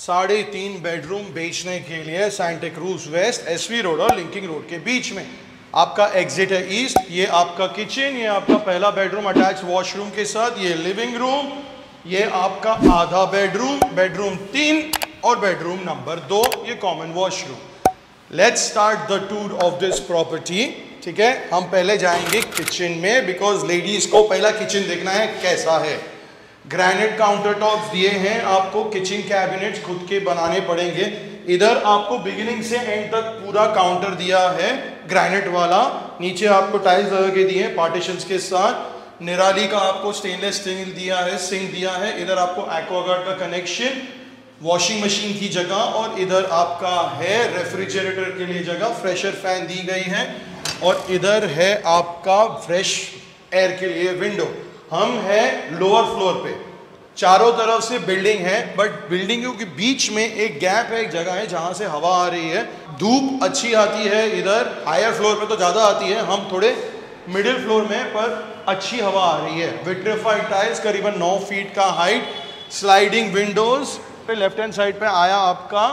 3.5 bedroom बेचने के लिए Santa Cruz west SV road और लिंकिंग रोड के बीच में। आपका एग्जिट है ईस्ट, ये आपका किचन, ये आपका पहला बेडरूम अटैच वॉशरूम के साथ, ये लिविंग रूम, ये आपका आधा बेडरूम, बेडरूम 3 और बेडरूम नंबर 2, ये common washroom. Let's start the tour of this property. ठीक है, हम पहले जाएंगे किचन में बिकॉज लेडीज को पहला किचन देखना है कैसा है। ग्रेनाइट काउंटर टॉप्स दिए हैं आपको, किचन कैबिनेट्स खुद के बनाने पड़ेंगे। इधर आपको बिगिनिंग से एंड तक पूरा काउंटर दिया है ग्रेनाइट वाला, नीचे आपको टाइल्स लगा के दिए हैं पार्टीशंस के साथ, निराली का आपको स्टेनलेस स्टील दिया है, सिंक दिया है, इधर आपको एक्वागार्ड का कनेक्शन, वॉशिंग मशीन की जगह, और इधर आपका है रेफ्रिजरेटर के लिए जगह, फ्रेशर फैन दी गई है, और इधर है आपका फ्रेश एयर के लिए विंडो। हम है लोअर फ्लोर पे, चारों तरफ से बिल्डिंग है, बट बिल्डिंगों के बीच में एक गैप है, एक जगह है जहां से हवा आ रही है, धूप अच्छी आती है। इधर हायर फ्लोर पे तो ज़्यादा आती है, हम थोड़े मिडिल फ्लोर में, पर अच्छी हवा आ रही है। विट्रीफाइड टाइल्स करीबन 9 फीट का हाइट, स्लाइडिंग विंडोज पे। लेफ्ट हैंड साइड पे आया आपका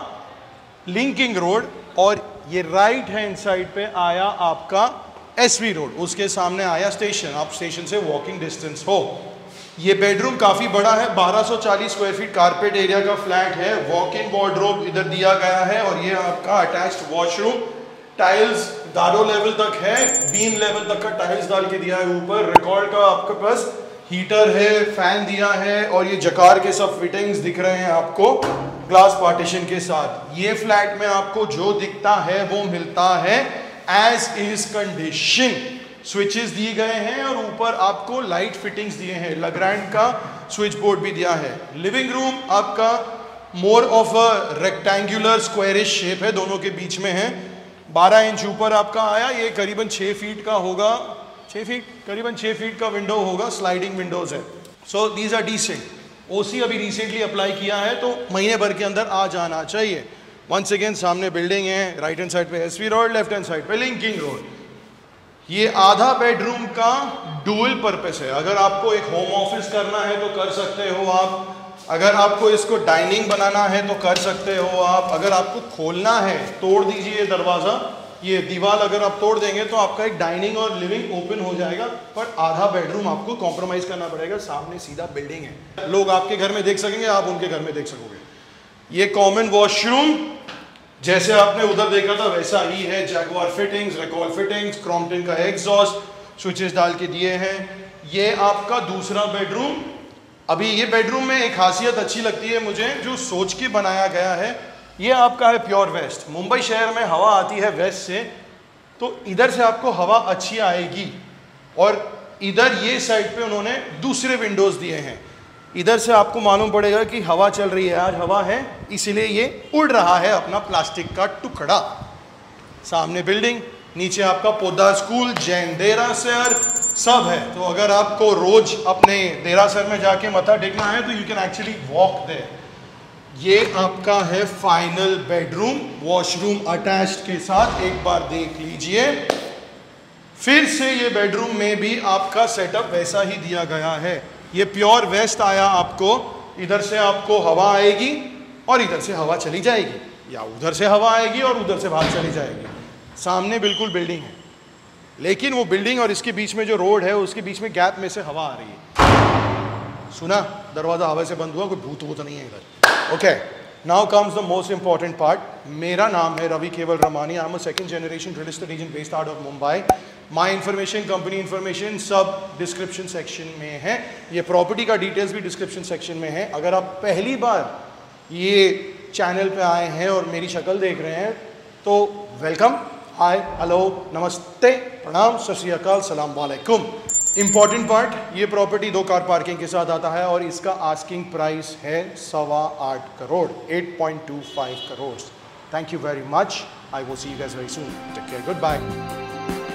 लिंकिंग रोड, और ये राइट हैंड साइड पे आया आपका एसवी रोड, उसके सामने आया स्टेशन, आप स्टेशन से वॉकिंग डिस्टेंस हो। ये बेडरूम काफ़ी बड़ा है, 1240 स्क्वायर फीट कारपेट एरिया का फ्लैट है। वॉक इन वार्डरोब इधर दिया गया है, और ये आपका attached washroom, tiles dado level तक है, बीम लेवल तक का टाइल्स डाल के दिया है ऊपर। रिकॉर्ड का आपके पास हीटर है, फैन दिया है, और ये जकार के सब फिटिंग्स दिख रहे हैं आपको ग्लास पार्टीशन के साथ। ये फ्लैट में आपको जो दिखता है वो मिलता है एज इज कंडीशन। स्विचेस दिए गए हैं, और ऊपर आपको लाइट फिटिंग्स दिए हैं, लग्रैंड का स्विच बोर्ड भी दिया है। लिविंग रूम आपका more of a rectangular squarish shape है, दोनों के बीच में है। 12 इंच ऊपर आपका आया, ये करीबन 6 फीट का होगा, 6 फीट, करीबन 6 फीट का विंडो होगा, स्लाइडिंग विंडोज है। So these are decent. OC अभी रिसेंटली अप्लाई किया है, तो महीने भर के अंदर आ जाना चाहिए। वंस अगेन सामने बिल्डिंग है, राइट हैंड साइड पे SV road, left hand side पे लिंकिंग रोड। ये आधा बेडरूम का डुअल पर्पस है, अगर आपको एक होम ऑफिस करना है तो कर सकते हो आप, अगर आपको इसको डाइनिंग बनाना है तो कर सकते हो आप, अगर आपको खोलना है तोड़ दीजिए दरवाज़ा, ये दीवार अगर आप तोड़ देंगे तो आपका एक डाइनिंग और लिविंग ओपन हो जाएगा। पर आधा बेडरूम आपको कॉम्प्रोमाइज़ करना पड़ेगा, सामने सीधा बिल्डिंग है, लोग आपके घर में देख सकेंगे, आप उनके घर में देख सकोगे। ये कॉमन वॉशरूम जैसे आपने उधर देखा था वैसा ही है, Jaguar fittings, recall fittings, Crompton का एग्जॉस्ट, स्विचेस डाल के दिए हैं। ये आपका दूसरा बेडरूम। अभी ये बेडरूम में एक खासियत अच्छी लगती है मुझे, जो सोच के बनाया गया है। ये आपका है प्योर वेस्ट। मुंबई शहर में हवा आती है वेस्ट से, तो इधर से आपको हवा अच्छी आएगी, और इधर ये साइड पे उन्होंने दूसरे विंडोज दिए हैं। इधर से आपको मालूम पड़ेगा कि हवा चल रही है, आज हवा है, इसलिए ये उड़ रहा है अपना प्लास्टिक का टुकड़ा। सामने बिल्डिंग, नीचे आपका पौधा स्कूल, जैन देरासर सब है। तो अगर आपको रोज अपने देरासर में जाके मत्था टेकना है तो you can actually walk there. ये आपका है फाइनल बेडरूम, वॉशरूम अटैच्ड के साथ, एक बार देख लीजिए। फिर से ये बेडरूम में भी आपका सेटअप वैसा ही दिया गया है। ये प्योर वेस्ट आया आपको, इधर से आपको हवा आएगी और इधर से हवा चली जाएगी, या उधर से हवा आएगी और उधर से बाहर चली जाएगी। सामने बिल्कुल बिल्डिंग है, लेकिन वो बिल्डिंग और इसके बीच में जो रोड है उसके बीच में गैप में से हवा आ रही है। सुना, दरवाज़ा हवा से बंद हुआ, कोई भूत वूत नहीं है इधर। Okay, now comes the most important part. मेरा नाम है Ravi Kewal Ramani, I am a second generation real estate agent based out of Mumbai. My information, company information सब डिस्क्रिप्शन सेक्शन में है। ये प्रॉपर्टी का डिटेल्स भी डिस्क्रिप्शन सेक्शन में है। अगर आप पहली बार ये चैनल पे आए हैं और मेरी शक्ल देख रहे हैं तो वेलकम, हाय, हेलो, नमस्ते, प्रणाम, सत श्री अकाल, सलाम वालेकुम। इंपॉर्टेंट पार्ट, ये प्रॉपर्टी 2 कार पार्किंग के साथ आता है, और इसका आस्किंग प्राइस है 8.25 crore, 8.25 crore. Thank you very much, I will see you guys very soon, take care, good bye.